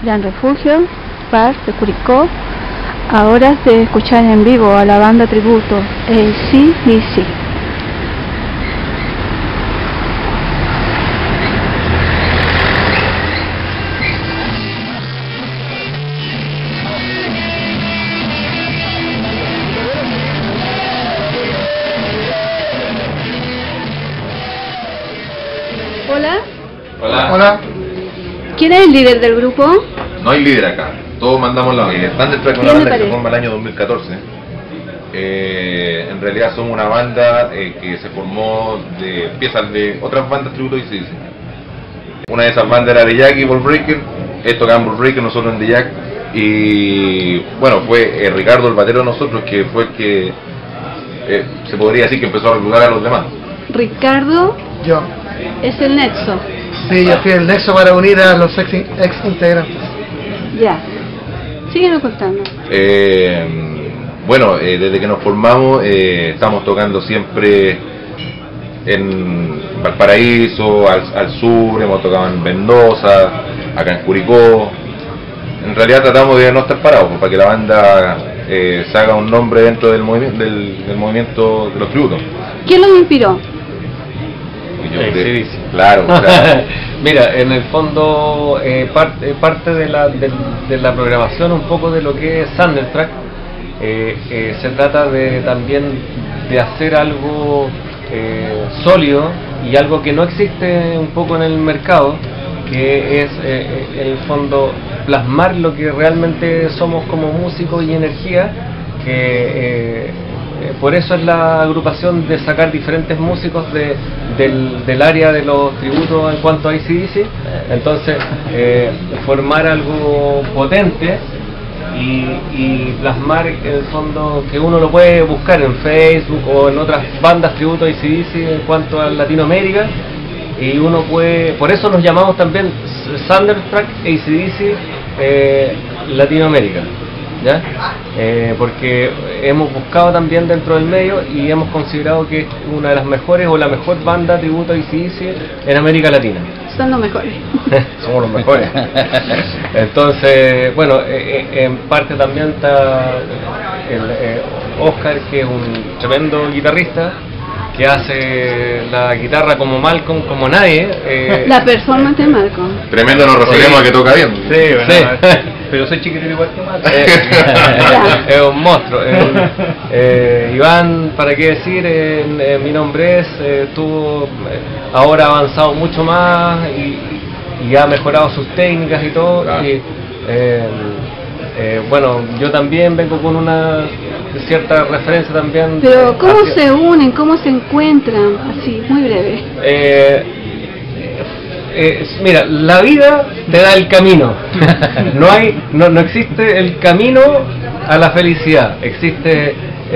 Gran Refugio, Par de Curicó. Ahora se escuchar en vivo a la banda tributo AC/DC. Hola. Hola. Hola. ¿Quién es el líder del grupo? No hay líder acá, todos mandamos la banda. Thunderstruck es una banda que se forma el año 2014. En realidad somos una banda que se formó de piezas de otras bandas tributo y se dice. Una de esas bandas era The Jack y Ballbreaker, tocaban Ballbreaker, nosotros en The Jack. Y bueno, fue Ricardo, el batero de nosotros, que fue el que se podría decir que empezó a reclutar a los demás. Ricardo Yo. es el nexo. Sí, yo fui el nexo para unir a los ex integrantes. Ya. Síguenos contando. Bueno, desde que nos formamos estamos tocando siempre en Valparaíso, al sur, hemos tocado en Mendoza, acá en Curicó. En realidad tratamos de no estar parados para que la banda se haga un nombre dentro del movimiento de los tributos. ¿Quién los inspiró? Claro, o sea, mira, en el fondo parte de la programación un poco de lo que es Thunderstruck. Se trata también de hacer algo sólido y algo que no existe un poco en el mercado, que es en el fondo plasmar lo que realmente somos como músicos y energía, que por eso es la agrupación de sacar diferentes músicos del área de los tributos en cuanto a AC/DC. Entonces formar algo potente y plasmar en el fondo, que uno lo puede buscar en Facebook o en otras bandas tributo a AC/DC en cuanto a Latinoamérica, y uno puede, por eso nos llamamos también Thunderstruck AC/DC Latinoamérica, ¿ya? Porque hemos buscado también dentro del medio y hemos considerado que es una de las mejores o la mejor banda tributo a AC/DC en América Latina. Son los mejores. Somos los mejores. Entonces, bueno, en parte también está Oscar, que es un tremendo guitarrista, que hace la guitarra como Malcolm, como nadie. La performance de Malcolm. Tremendo, nos referimos a que toca bien. Sí, bueno, sí. Pero soy chiquitito igual que Malcolm. Es un monstruo. Iván, para qué decir, mi nombre es, estuvo ahora avanzado mucho más y ha mejorado sus técnicas y todo. Claro. Y, bueno, yo también vengo con una cierta referencia también. Pero ¿cómo se unen? ¿Cómo se encuentran? Así, muy breve. Mira, la vida te da el camino. No existe el camino a la felicidad. Existe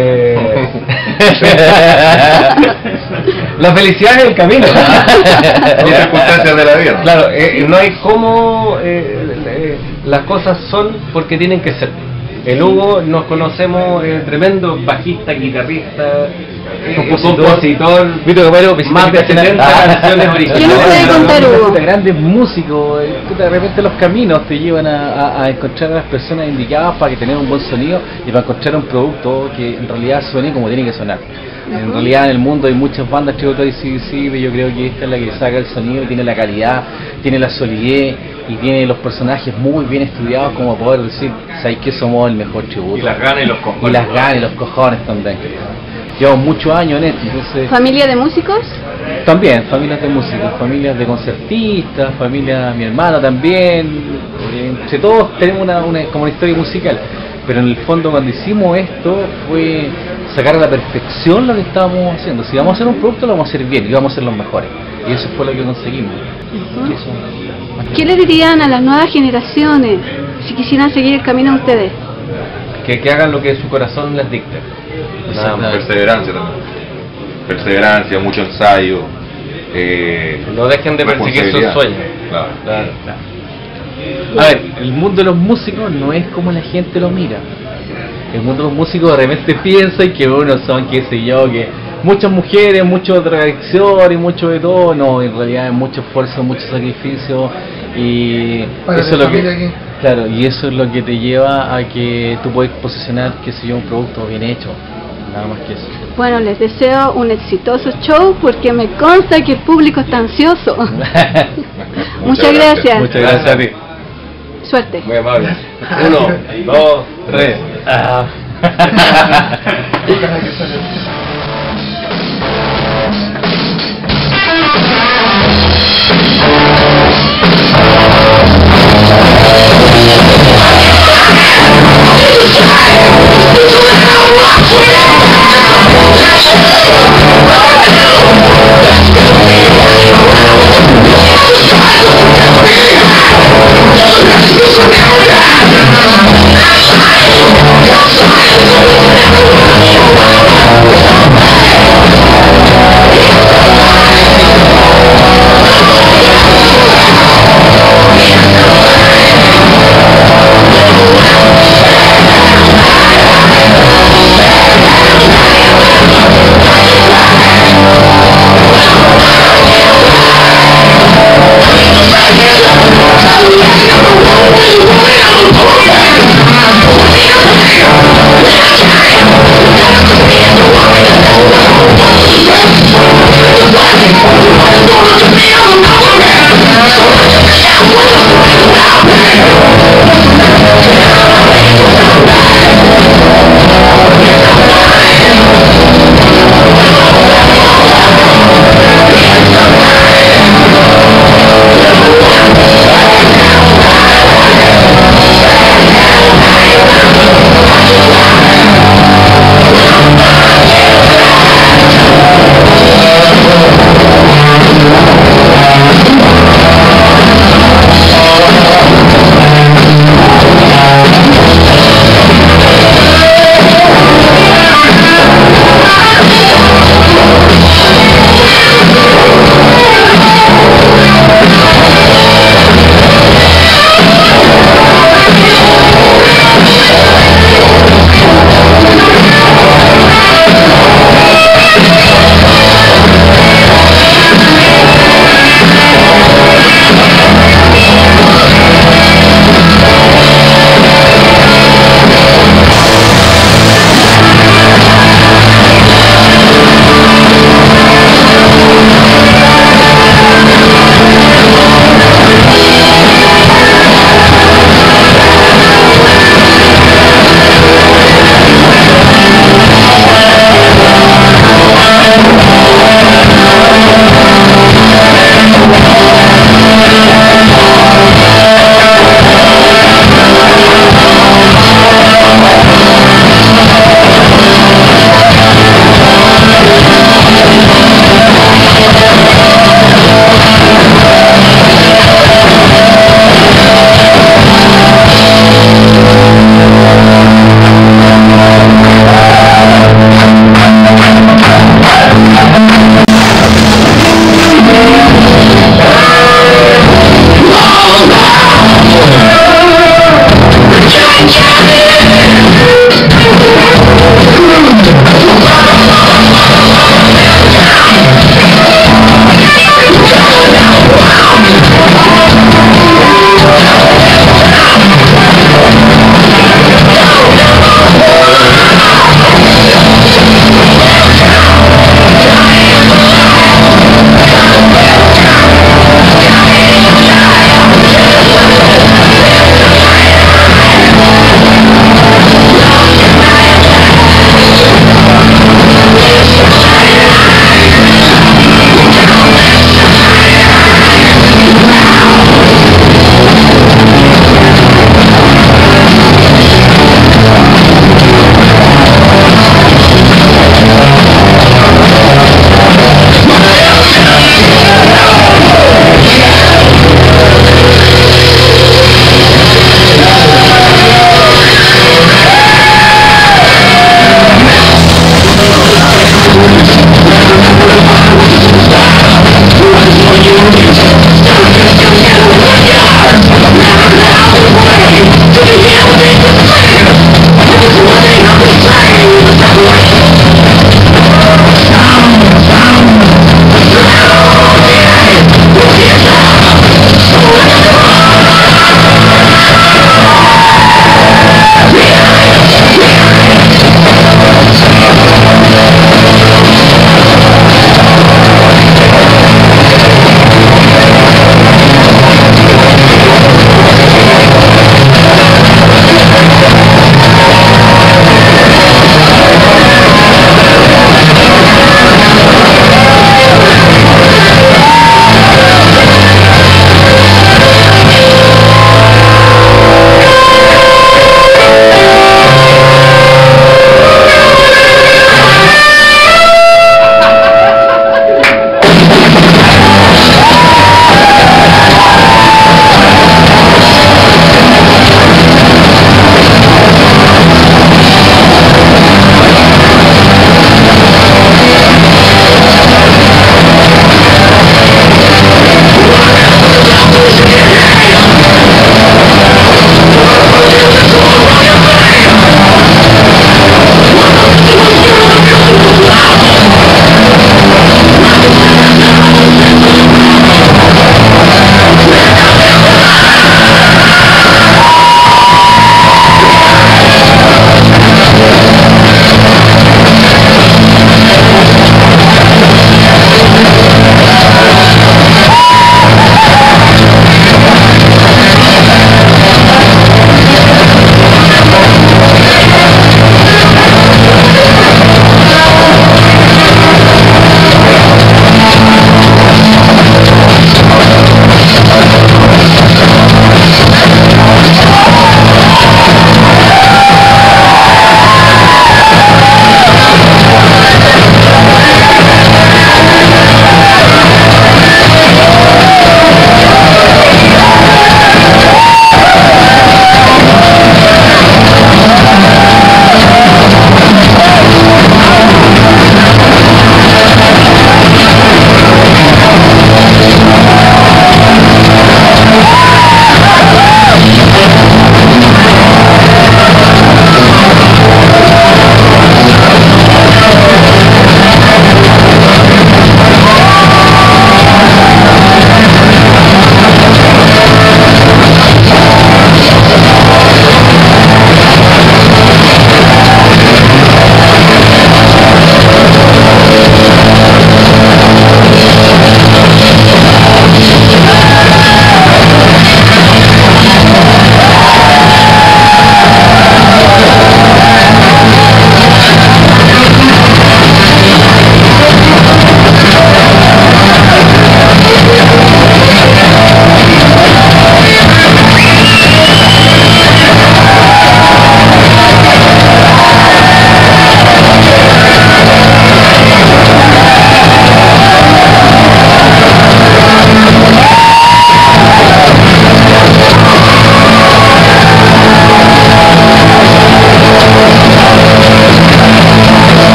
la felicidad es el camino. Son circunstancias de la vida. Claro, no hay cómo las cosas son porque tienen que ser. El Hugo, nos conocemos, tremendo bajista, guitarrista, compositor, más de 70 canciones originales. ¿Qué nos puede contar Hugo? Grandes músicos, de repente los caminos te llevan a encontrar a las personas indicadas para que tener un buen sonido y para encontrar un producto que en realidad suene como tiene que sonar. En realidad en el mundo hay muchas bandas tributo a AC/DC, pero yo creo que esta es la que saca el sonido, tiene la calidad, tiene la solidez y tiene los personajes muy bien estudiados como poder decir, ¿sabes que somos el mejor tributo? Y las ganas y los cojones. Y las ganas y los cojones también. Llevamos muchos años en esto, entonces... ¿Familia de músicos? También, familias de músicos, familias de concertistas, familia, mi hermano también, entre todos tenemos como una historia musical, pero en el fondo cuando hicimos esto fue sacar a la perfección lo que estábamos haciendo. Si vamos a hacer un producto lo vamos a hacer bien y vamos a ser los mejores, y eso fue lo que conseguimos. ¿Qué le dirían a las nuevas generaciones si quisieran seguir el camino de ustedes? Que hagan lo que su corazón les dicte. Perseverancia también. Perseverancia, mucho ensayo. No dejen de perseguir sus sueños. Claro. A ver, el mundo de los músicos no es como la gente lo mira. El mundo de los músicos de repente piensa que uno son, qué sé yo, que muchas mujeres, mucho traición y mucho de todo. No, en realidad es mucho esfuerzo, mucho sacrificio y eso es lo que... Claro, y eso es lo que te lleva a que tú puedes posicionar, qué sé yo, un producto bien hecho, nada más que eso. Bueno, les deseo un exitoso show porque me consta que el público está ansioso. Muchas gracias. Muchas gracias a ti. Suerte. Muy amable. 1, 2, 3.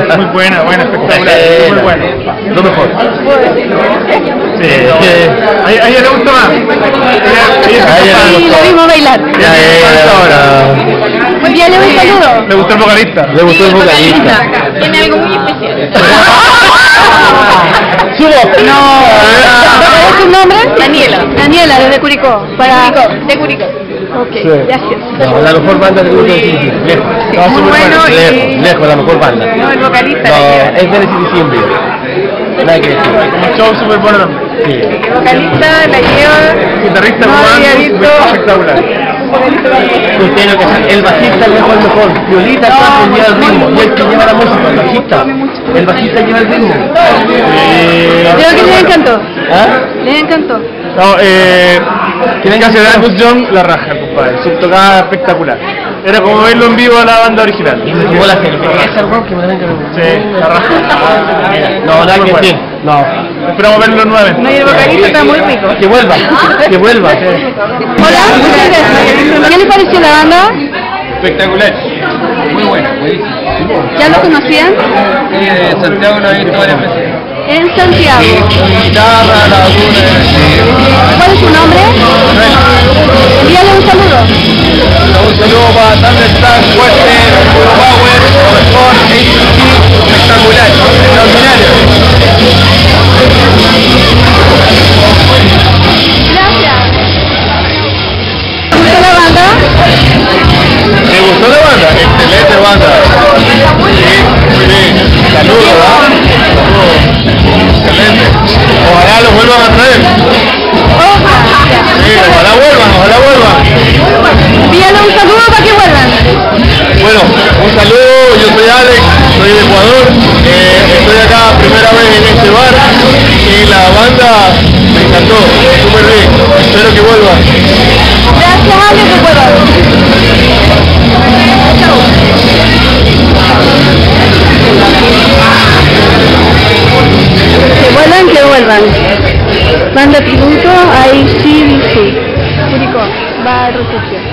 Muy buena, espectacular, muy buena. Lo mejor. Sí. A ella le gustó más. Y lo vimos bailar. Muy bien, le doy un saludo. Le gustó el vocalista. Le gustó el vocalista. Tiene algo muy especial. ¡Subo! No. ¿Cuál es tu nombre? Daniela. Daniela, desde Curicó. De Curicó. Ok, gracias. No, la mejor banda del grupo de City. Lejos. No, muy bueno Lejos, la mejor banda. No, el vocalista. No, es de City siempre. Nada que decir. Un show súper bueno también. Sí. El vocalista la lleva. Guitarrista No había romántico, visto. espectacular. Usted lo que sabe, el bajista es mejor. Violita no, lleva el ritmo. Y el que lleva la música, el bajista. El bajista lleva el ritmo. Creo que les encantó. ¿Ah? Les encantó. No, tienen que hacer Angus Young la raja, compadre. Su tocada espectacular. Era como verlo en vivo a la banda original. Y me llevó la cerveza, hermano, que me la venga. Sí, la raja. No, nada que decir. No. Esperamos verlo nuevamente. No, y el vocalista está muy rico. Que vuelva. Que vuelva. Hola, muchas gracias. ¿Qué les pareció la banda? Espectacular. Muy buena, buenísima. ¿Ya lo conocían? Sí, de Santiago lo he visto varias veces. En Santiago. Guitarra, la dura. ¿Cuál es su nombre? Envíale un saludo. Un saludo para Thunderstar, fuerte, puro power, lo mejor, ACT, espectacular, extraordinario. Gracias. ¿Te gustó la banda? ¿Me gustó la banda? Excelente banda. Sí, muy bien. Saludos, ¿verdad? Excelente. Ojalá los vuelvan a traer. Sí, ojalá vuelvan. Envíale un saludo para que vuelvan. Bueno, un saludo, yo soy Alex, soy de Ecuador, estoy acá primera vez en este bar y la banda me encantó, súper bien, espero que vuelvan. Gracias, Alex, que vuelvan. Que vuelvan. Banda tributo a ACDC. Curicó, va a recepción.